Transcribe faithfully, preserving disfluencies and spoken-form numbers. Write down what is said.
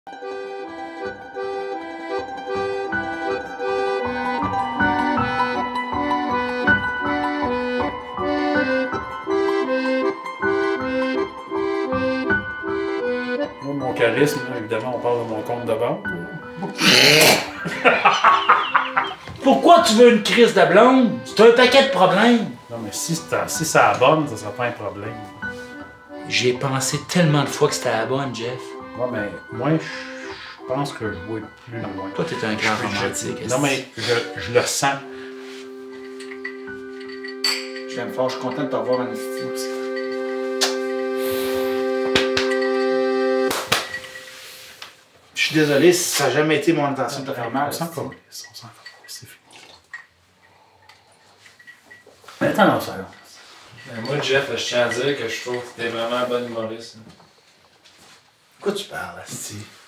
Moi, mon charisme, là, évidemment, on parle de mon compte de banque. Pourquoi tu veux une crise de blonde? C'est un paquet de problèmes. Non, mais si, si ça abonne, ça sera pas un problème. J'ai pensé tellement de fois que c'était la bonne, Jeff. Ouais, mais moi, je pense que je vais plus loin. Toi, t'es un grand romantique. Non, mais je, je le sens. J'aime fort, je suis content de t'avoir en estime aussi. Je suis désolé si ça n'a jamais été mon intention de te faire mal. On s'en calisse, on s'en calisse, c'est fini. Mais attends, ça. Ben moi, Jeff, je tiens à dire que je trouve que t'es vraiment un bon humoriste. Pourquoi tu parles, Asti?